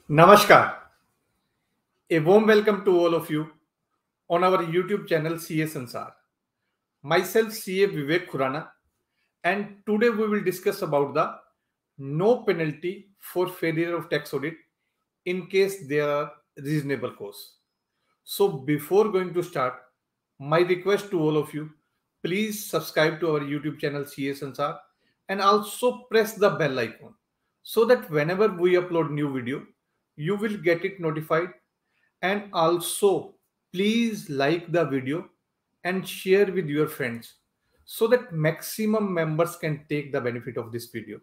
Namaskar. A warm welcome to all of you on our YouTube channel CA Sansar. Myself CA Vivek Khurana, and today we will discuss about the no penalty for failure of tax audit in case there are reasonable cause. So before going to start, my request to all of you, please subscribe to our YouTube channel CA Sansar and also press the bell icon so that whenever we upload new video, you will get it notified. And also, please like the video and share with your friends so that maximum members can take the benefit of this video.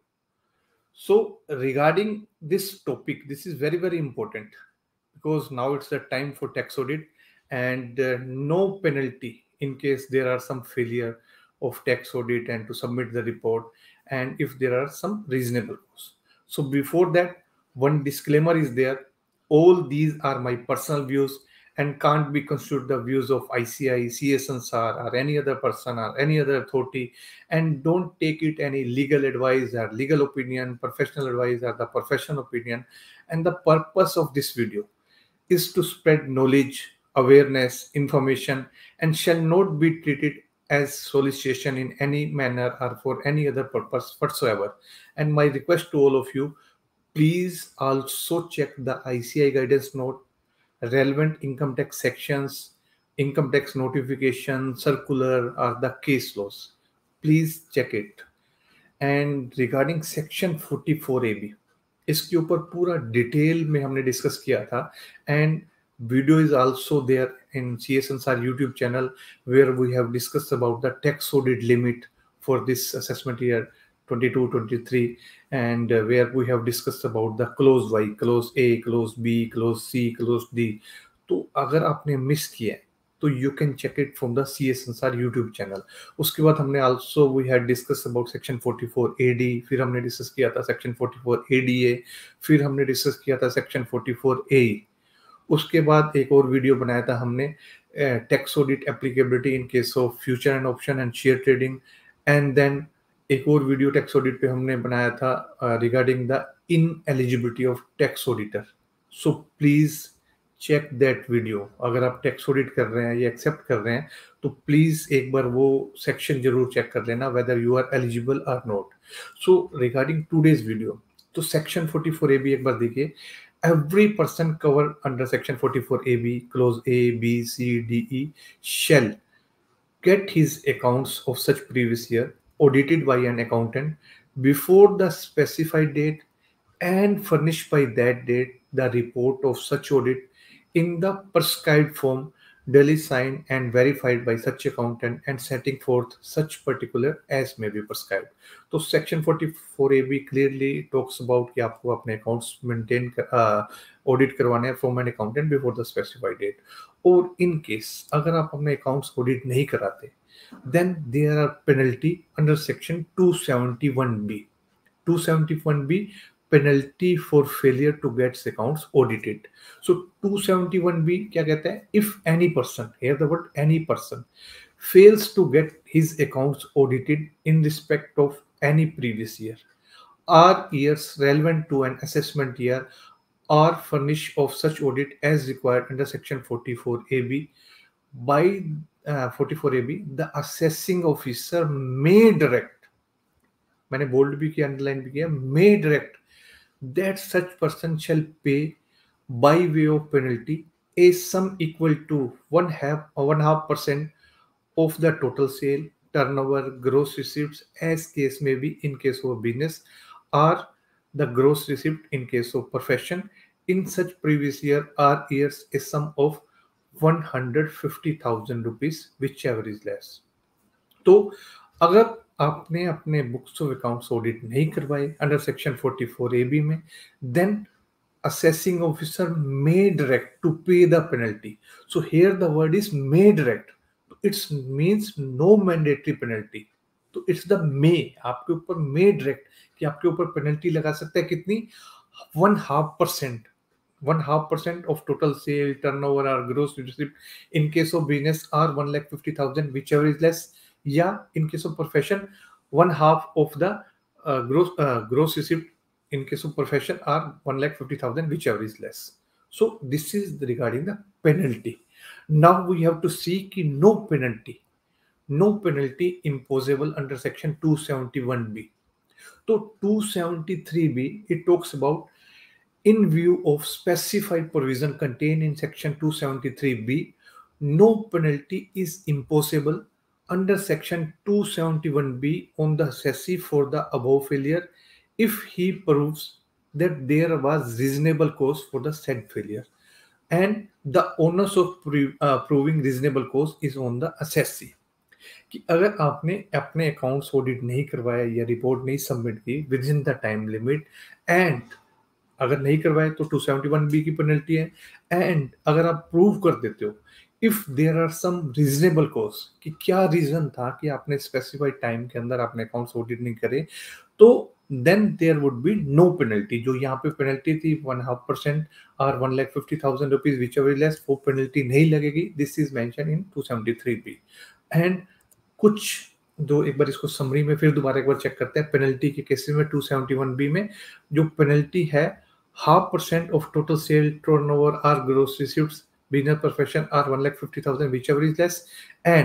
So, regarding this topic, this is very, very important because now it's the time for tax audit and no penalty in case there are some failure of tax audit and to submit the report and if there are some reasonable costs. So, before that, one disclaimer is there. All these are my personal views and can't be considered the views of ICI, CSNSR, or any other person or any other authority. And don't take it any legal advice or legal opinion, professional advice or the professional opinion. And the purpose of this video is to spread knowledge, awareness, information, and shall not be treated as solicitation in any manner or for any other purpose whatsoever. And my request to all of you, please also check the ICI guidance note, relevant income tax sections, income tax notification, circular, or the case laws. Please check it. And regarding section 44 AB, इसके ऊपर पूरा detail में हमने discuss किया था and video is also there in CSNSR YouTube channel where we have discussed about the tax audit limit for this assessment year 22-23 and where we have discussed about the clause Y, clause A, clause B, clause C, clause D. तो अगर आपने miss किया है तो you can check it from the CSNSR YouTube channel. उसके बाद हमने also we had discussed about section 44AD, फिर हमने डिस्कस किया था section 44ADA, फिर हमने डिस्कस किया था section 44A. उसके बाद एक और वीडियो बनाया था हमने tax audit applicability in case of future and option and share trading and then एक और वीडियो टैक्स ऑडिट पे हमने बनाया था regarding the ineligibility of tax auditor. So please check that video. अगर आप टैक्स ऑडिट कर रहे हैं या एक्सेप्ट कर रहे हैं तो प्लीज एक बार वो सेक्शन जरूर चेक कर लेना वेदर यू आर एलिजिबल और not. So regarding today's video, तो सेक्शन 44AB एक बार देखिए. Every person covered under section 44AB clause A, B, C, D, E shall get his accounts of such previous year audited by an accountant before the specified date and furnished by that date the report of such audit in the prescribed form duly signed and verified by such accountant and setting forth such particular as may be prescribed. तो section 44AB clearly talks about कि आपको अपने accounts maintain audit करवाने हैं from an accountant before the specified date. और in case अगर आप अपने अकाउंट्स ऑडिट नहीं कराते then there are penalty under section 271B. 271B penalty for failure to get accounts audited. So 271B क्या कहता है? If any person, here the word any person, fails to get his accounts audited in respect of any previous year or years relevant to an assessment year or furnish of such audit as required under section 44AB by 44AB, the assessing officer may direct, मैंने bold भी किया underline भी किया, may direct that such person shall pay by way of penalty a sum equal to 1/2% of the total sale, turnover, gross receipts as case may be in case of business or the gross receipt in case of profession in such previous year or years a sum of 150,000 rupees whichever is less. तो अगर आपने अपने books of accounts audit नहीं करवाए under section 44AB में then assessing officer may direct to pay the penalty. So here the word is may direct. It means no mandatory penalty. तो it's the may, आपके ऊपर मे direct कि आपके ऊपर penalty लगा सकता है कितनी? 1/2%. 1/2% of total sale, turnover or gross receipt in case of business or 1,50,000 whichever is less, या in case of profession 1/2 of the gross receipt in case of profession are 1,50,000, whichever is less. So this is regarding the penalty. Now we have to see कि no penalty imposable under section 271B. So 273B, it talks about in view of specified provision contained in section 273B, no penalty is imposable under section 271B on the assessee for the above failure if he proves that there was reasonable cause for the said failure, and the onus of proving reasonable cause is on the assessee. कि अगर आपने अपने accounts audit नहीं करवाया या report नहीं submit की within the time limit, and अगर नहीं करवाए तो 271B की पेनल्टी है, एंड अगर आप प्रूव कर देते हो if there are some reasonable cause कि क्या रीजन था कि आपने स्पेसिफाइड टाइम के अंदर आपने अकाउंट्स ऑडिट नहीं करे, तो then there would be no penalty. जो यहाँ पे पेनल्टी थी 1.5% और 1,50,000 रुपीज विच एवर लेस, वो पेनल्टी नहीं लगेगी. This is mention in 273B. And कुछ जो एक बार इसको समरी में फिर दोबारा एक बार चेक करते हैं. पेनल्टी के केसेस में 271B में जो पेनल्टी है 0.5% ऑफ टोटल सेल टर्नओवर और ग्रॉस रिसीव्स बिजनेस प्रोफेशन और 1,50,000 whichever is less. And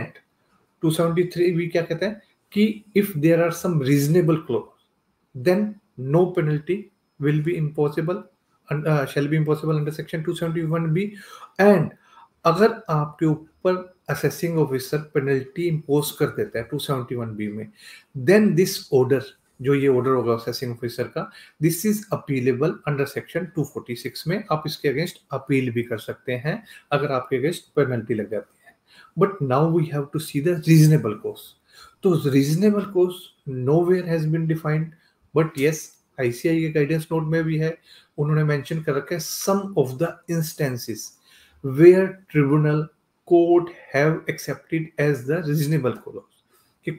273B क्या कहता है कि if there are some reasonable clause then no penalty will be impossible shall be impossible under section 271B. and अगर आपके ऊपर assessing officer penalty impose कर देता है 271B में, देन दिस ऑर्डर, जो ये ऑर्डर होगा असेसिंग ऑफिसर का, this is appealable under section 246 में. आप इसके अगेंस्ट अपील भी कर सकते हैं अगर आपके अगेंस्ट पेनल्टी लग जाती है. But now we have to see the reasonable cause. तो reasonable cause nowhere has been defined, but yes ICI के गाइडेंस नोट में भी है. उन्होंने मेंशन कर रखा है some of the instances where tribunal court have accepted as the reasonable clause. कि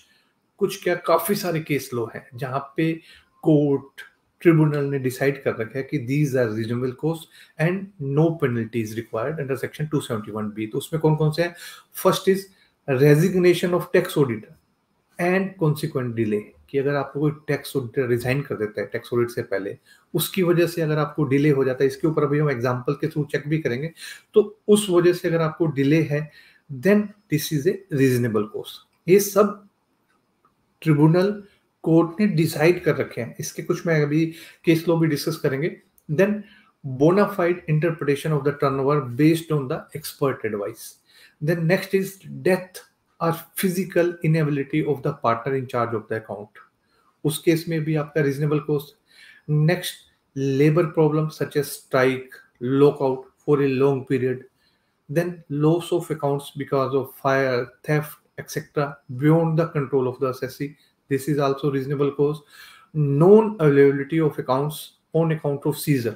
कुछ क्या काफी सारे केस लो हैं जहां पे कोर्ट ट्रिब्यूनल ने डिसाइड कर रखा है कि these are reasonable cause and no penalty is required under section 271B. तो उसमें कौन कौन से हैं? First is resignation of tax auditor and consequent delay. कि अगर आपको कोई टैक्स ऑडिटर रिजाइन कर देता है टैक्स ऑडिट से पहले, उसकी वजह से अगर आपको डिले हो जाता है, इसके ऊपर अभी हम एग्जांपल के थ्रू चेक भी करेंगे, तो उस वजह से अगर आपको डिले है then this is a reasonable cause. ये सब ट्रिब्यूनल कोर्ट ने डिसाइड कर रखे हैं. इसके कुछ मैं अभी केस लॉ भी डिस्कस करेंगे. Then bona fide interpretation of the turnover based on the expert advice. Then next is death और physical inability of the partner in charge of the account. उस केस में भी आपका reasonable cost. Next labour problem such as strike, lockout for a long period. Then loss of accounts because of fire, theft etcetera beyond the control of the assessee. This is also reasonable cost. Non availability of accounts on account of seizure.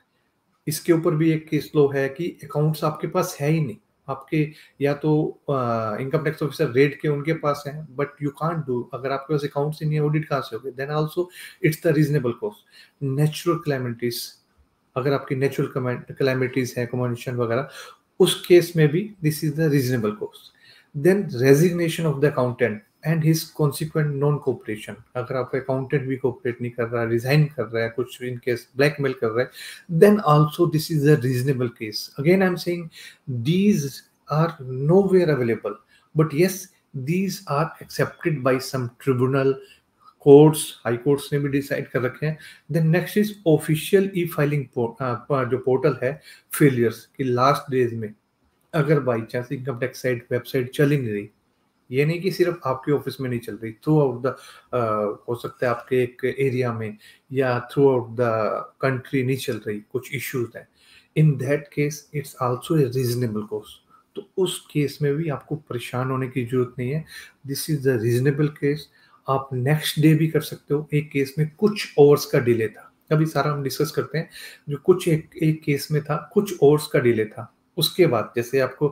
इसके ऊपर भी एक case लो है कि accounts आपके पास है ही नहीं, आपके या तो इनकम टैक्स ऑफिसर रेड के उनके पास है, बट यू कांट डू. अगर आपके पास अकाउंट्स ही नहीं है, ऑडिट कहाँ से होगी? Then also it's the reasonable cost. Natural calamities, अगर आपकी नेचुरल कैलेमिटीज है, कम्युनिकेशन वगैरह, उस केस में भी this is the reasonable cost. Then resignation of the accountant and his consequent non cooperation. अगर आपका अकाउंटेंट भी कोऑपरेट नहीं कर रहा है, रिजाइन कर रहा है, कुछ इन केस ब्लैकमेल कर रहा है, then also this is a reasonable case. Again I am saying these are nowhere available, but yes these are accepted by some tribunal, courts, high courts ने भी डिसाइड कर रखे हैं. Then next is official e filing जो portal है failures की last days में अगर by chance income tax site website चल ही नहीं रही, ये नहीं कि सिर्फ आपके ऑफिस में नहीं चल रही, थ्रू आउट द हो सकता है आपके एक एरिया में या थ्रू आउट द कंट्री नहीं चल रही, कुछ इश्यूज हैं, in that case it's also a reasonable cost. तो उस केस में भी आपको परेशान होने की जरूरत नहीं है. This is the reasonable case. आप नेक्स्ट डे भी कर सकते हो. एक केस में कुछ आवर्स का डिले था, अभी सारा हम डिस्कस करते हैं. जो कुछ एक केस में था, कुछ आवर्स का डिले था. उसके बाद जैसे आपको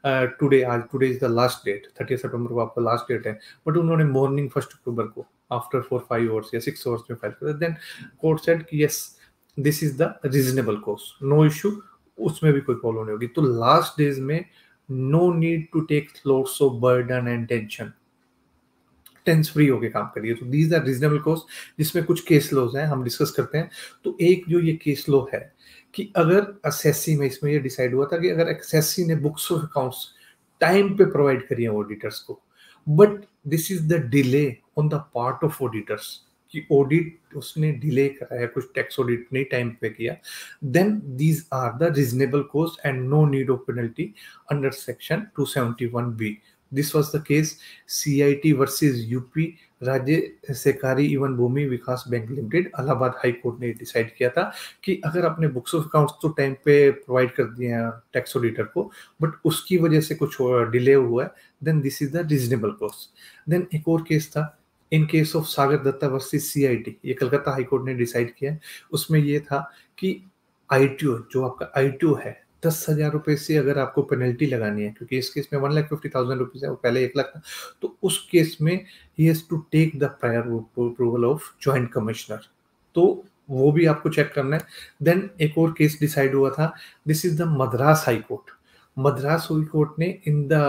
today is the last date, 30 सितंबर को आपका लास्ट डेट है, बट उन्होंने मॉर्निंग 1 अक्टूबर को आफ्टर 4-5 आवर्स या 6 आवर्स में फाइल कर, देन कोर्ट सेड कि yes this is the reasonable cost, no issue, उसमें भी कोई प्रॉब्लम नहीं होगी. तो लास्ट डेज में no need to take lots of burden and tension. Tense free होके काम करिए। तो दीज आर रीजनेबल कॉस्ट, जिसमें कुछ केस लॉज हैं, हम डिस्कस करते हैं। तो एक जो ये केस लॉ है कि अगर असेसी में, इसमें ये डिसाइड हुआ था कि अगर असेसी ने बुक्स ऑफ अकाउंट्स टाइम पे प्रोवाइड करी है ऑडिटर्स को, but this is the delay on the part of auditors, कि ऑडिट उसने डिले कराया, कुछ टैक्स ऑडिट नहीं टाइम पे किया, then these are the reasonable cost and no need of penalty under section 271B। दिस वाज द केस CIT versus UP Rajya Sahakari evam Bhumi Vikas bank limited. Allahabad high court ने डिसाइड किया था कि अगर आपने बुक्स ऑफ अकाउंट्स तो टाइम पे प्रोवाइड कर दिए हैं टैक्स ऑडिटर को, बट उसकी वजह से कुछ डिले हुआ है, then this is the reasonable cost. Then एक और केस था in case of Sagar Datta versus CIT, ये कलकत्ता हाई कोर्ट ने डिसाइड किया है। उसमें ये था कि ITO, जो आपका ITO है, 10,000 रुपए से अगर आपको पेनल्टी लगानी है, क्योंकि इस केस में 1,50,000 रुपीज है, वो पहले 1 लाख था, तो उस केस में ही has to take the prior approval of joint commissioner, तो वो भी आपको चेक करना है। देन एक और केस डिसाइड हुआ था, this is the Madras high court. Madras high court ने in the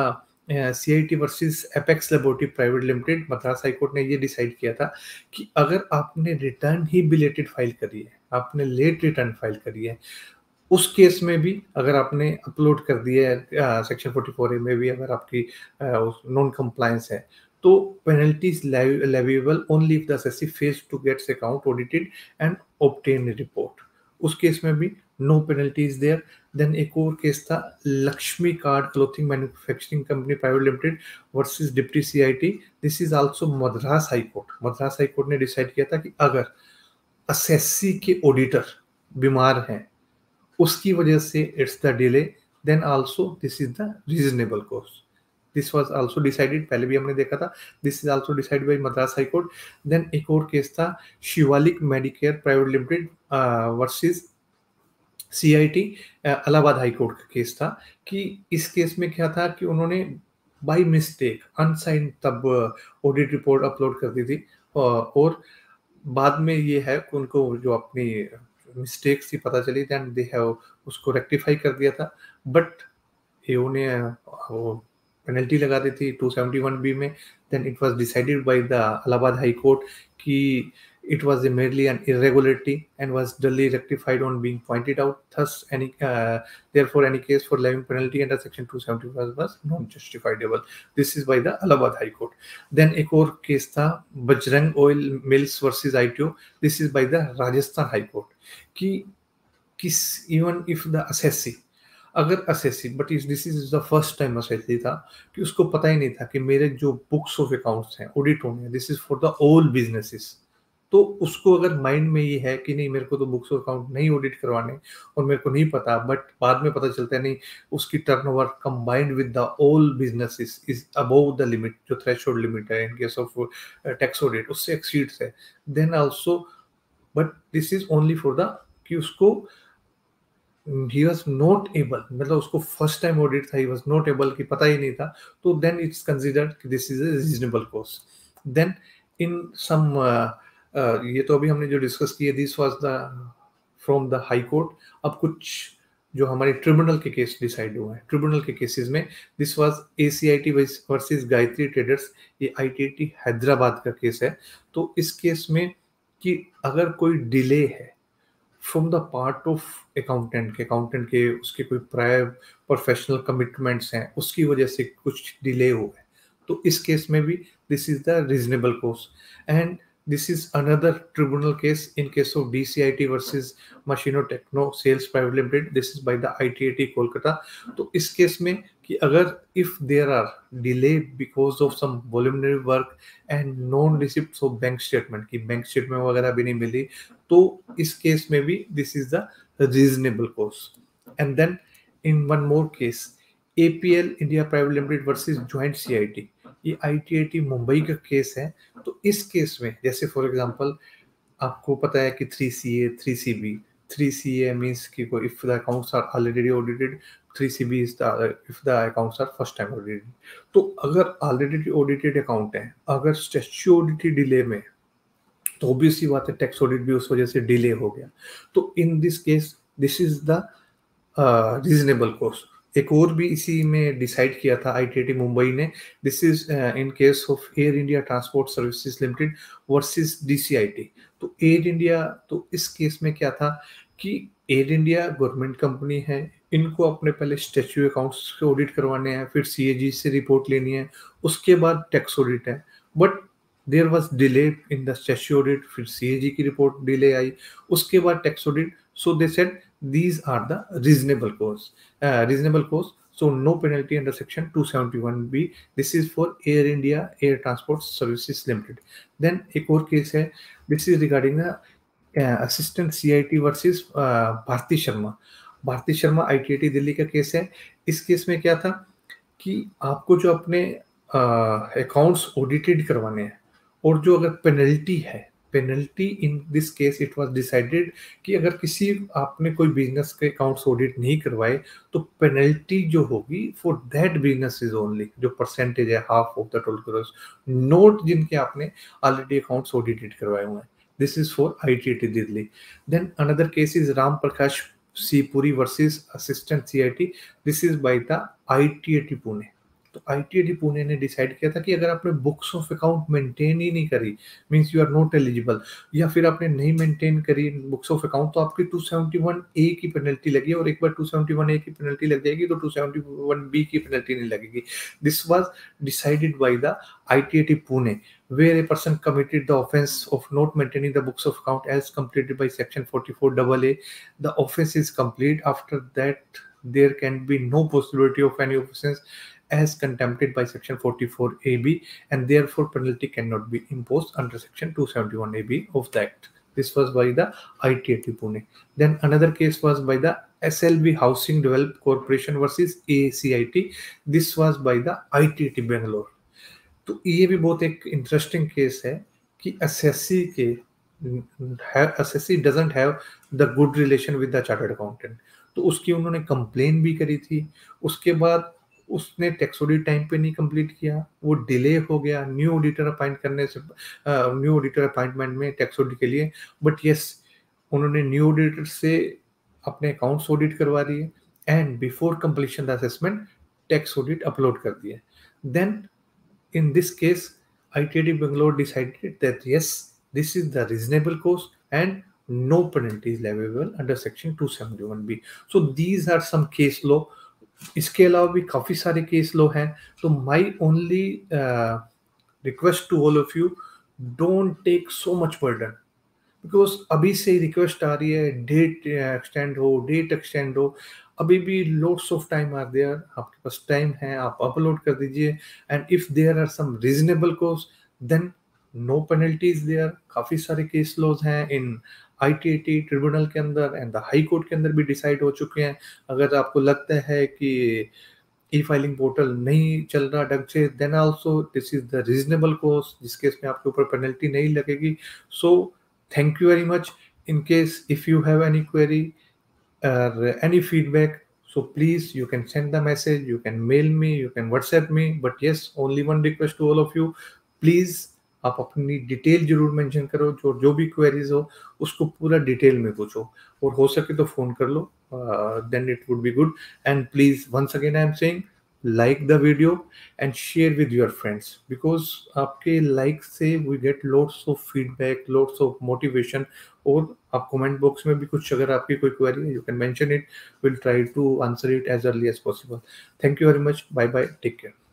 CIT versus apex laboratory private limited, Madras high court ने ये डिसाइड किया था कि अगर आपने रिटर्न ही बिलेटेड फाइल करी है, आपने लेट रिटर्न फाइल करी है, उस केस में भी अगर आपने अपलोड कर दिया है सेक्शन 44A में भी अगर आपकी नॉन कंप्लायंस है, तो penalties leviable only if the assessee fails to gets account audited and obtain report. उस केस में भी नो पेनल्टीज देयर। देन एक और केस था Lakshmi card clothing manufacturing company private limited versus deputy CIT। This is also Madras high court. Madras high court ने decide किया था कि अगर असेसी के ऑडिटर बीमार हैं, उसकी वजह से it's the delay, then also this is the reasonable cost. This was also decided, पहले भी हमने देखा था, this is also decided by Madras high court. Then एक और केस था Shivalik medicare private limited versus CIT, Allahabad high court का केस था कि इस केस में क्या था कि उन्होंने बाय मिस्टेक अनसाइंड तब ऑडिट रिपोर्ट अपलोड कर दी थी, और बाद में ये है कि उनको जो अपनी मिस्टेक्स थी पता चली, देन दे हैव उसको रेक्टिफाई कर दिया था, बट एओ ने वो पेनल्टी लगा दी थी 271B में। Then it was decided by the Allahabad high court कि it was a merely an irregularity and was duly rectified on being pointed out. Thus, therefore, any case for levying penalty under Section 275 was non-justifiable. This is by the Allahabad High Court. Then एक और case था Bajrang oil mills versus ITO. This is by the Rajasthan High Court कि किस even if the assessee, अगर assessee, but this is the first time assessee था कि उसको पता ही नहीं था कि मेरे जो बुक्स ऑफ अकाउंट्स हैं ऑडिट होने हैं, this is for the all businesses. तो उसको अगर माइंड में ये है कि नहीं मेरे को तो बुक्स ऑफ अकाउंट नहीं ऑडिट करवाने और मेरे को नहीं पता, बट बाद में पता चलता है नहीं उसकी turnover combined with the all businesses is above the limit, जो थ्रेशोल्ड लिमिट है in case of tax audit उससे एक्सीड्स है, then also, but this is only for the कि उसको he was not able, मतलब उसको फर्स्ट टाइम ऑडिट था, he was not able कि पता ही नहीं था, तो then it's considered कि this is a reasonable cost. Then in some ये तो अभी हमने जो डिस्कस किए, this was the from the high court। अब कुछ जो हमारे ट्रिब्यूनल के केस डिसाइड हुए हैं, ट्रिब्यूनल के केसेस में this was ACIT versus Gayatri traders, ये ITT हैदराबाद का केस है। तो इस केस में कि अगर कोई डिले है from the part of accountant के उसके कोई प्रायर प्रोफेशनल कमिटमेंट्स हैं, उसकी वजह से कुछ डिले हो गए, तो इस केस में भी this is the reasonable cost. And this is another tribunal case in case of DCIT versus machino techno sales private limited, this is by the ITAT Kolkata. तो इस केस में कि अगर if there are delay because of some voluminous work and non receipt of bank statement, की bank statement वगैरह भी नहीं मिली, तो इस केस में भी this is the reasonable cost. And then in one more case APL India private limited versus joint CIT, ये ITAT मुंबई का केस है। तो इस केस में जैसे फॉर एग्जांपल आपको पता है कि 3CA 3CB, 3CA मींस कि if the accounts are already audited, 3CB is the if the accounts are first time audited. तो अगर ऑलरेडी ऑडिटेड अकाउंट है, अगर स्टैट्यूटरी डिले में, तो ऑब्वियसली बात है टैक्स ऑडिट भी उस वजह से डिले हो गया। तो in this case this is the reasonable cost. एक और भी इसी में डिसाइड किया था आईटीआईटी मुंबई ने। This is in case of air India transport services limited versus DCIT. तो एयर इंडिया, तो इस केस में क्या था कि एयर इंडिया गवर्नमेंट कंपनी है, इनको अपने पहले स्टैच्यू अकाउंट्स के ऑडिट करवाने हैं, फिर सीएजी से रिपोर्ट लेनी है, उसके बाद टैक्स ऑडिट है। But there was delay in the statue audit, फिर सीएजी की रिपोर्ट डिले आई, उसके बाद टैक्स ऑडिट। So they said these are the reasonable cost, so no penalty under section 271b. This is for Air India Air Transport Services Limited. Then एक और case है, this is regarding the assistant CIT versus Bharti Sharma. Bharti Sharma ITIT Delhi का case है। इस case में क्या था कि आपको जो अपने अकाउंट्स ऑडिटेड करवाने हैं, और जो अगर पेनल्टी है, penalty in this case it was decided कि अगर किसी आपने कोई बिजनेस के अकाउंट्स ऑडिट नहीं करवाए तो पेनल्टी जो होगी for that business is only, जो परसेंटेज है half of the total gross, note जिनके आपने ऑलरेडी अकाउंट्स ऑडिटेड करवाए हुए हैं। This is for ITAT Delhi. Then another case is Ram Prakash C Puri versus assistant CIT. This is by the ITAT Pune. तो ITAT Pune ने decide किया था कि अगर आपने बुक्स ऑफ अकाउंट मेंटेन ही नहीं करी, means you are not eligible, या फिर आपने नहीं मेंटेन करी बुक्स ऑफ अकाउंट, तो आपकी 271A की पेनल्टी लगी, और एक बार 271A की पेनल्टी लग जाएगी तो 271B की पेनल्टी नहीं लगेगी। This was decided by the ITAT Pune, where a person committed the offense of not maintaining the books of account as completed by section 44AA, the offense is complete. After that there can be no possibility of any offense as contempted by section 44AB, and therefore penalty cannot be imposed under section 271AB of the act. This was by the ITIT Pune. Then another case was by the SLV Housing Development Corporation versus ACIT. This was by the ITIT Bangalore. तो ये भी बहुत एक interesting case है कि SSC doesn't have the good relation with the chartered accountant. तो उसकी उन्होंने कंप्लेन भी करी थी, उसके बाद उसने टैक्स ऑडिट टाइम पे नहीं कंप्लीट किया, वो डिले हो गया न्यू ऑडिटर अपॉइंट करने से, न्यू ऑडिटर अपॉइंटमेंट में टैक्स ऑडिट के लिए। बट यस, उन्होंने न्यू ऑडिटर से अपने अकाउंट्स ऑडिट करवा दिए, and before completion the assessment tax audit upload कर दिए। Then in this case, ITIT Bangalore decided that yes, this is the reasonable cost and no penalty is leviable under section 271B. So these are some case law. इसके अलावा भी काफी सारे case law हैं। तो my only request to all of you, don't take so much burden, because अभी से ही request आ रही है डेट एक्सटेंड हो, अभी भी loads of time are there, आपके पास टाइम है, आप अपलोड कर दीजिए। And if there are some reasonable cost then no penalties there. काफी सारे केस लॉज हैं इन आईटीआईटी ट्रिब्यूनल के अंदर, एंड द हाई कोर्ट के अंदर भी डिसाइड हो चुके हैं। अगर आपको लगता है कि ई फाइलिंग पोर्टल नहीं चल रहा ढंग से, then also this is the reasonable cost, जिस केस में आपके ऊपर पेनल्टी नहीं लगेगी। सो thank you very much. In case if you have any query or any feedback, so please you can send the message, you can mail me, you can WhatsApp me. But yes, only one request to all of you, please आप अपनी detail जरूर mention करो, जो भी queries हो उसको पूरा detail में पूछो, और हो सके तो फोन कर लो, then it would be good. And please once again I am saying, like the video and share with your friends, because आपके like से we get lots of feedback, lots of motivation। और आप comment box में भी कुछ अगर आपकी कोई query है, you can mention it, we'll try to answer it as early as possible। Thank you very much, bye bye, take care।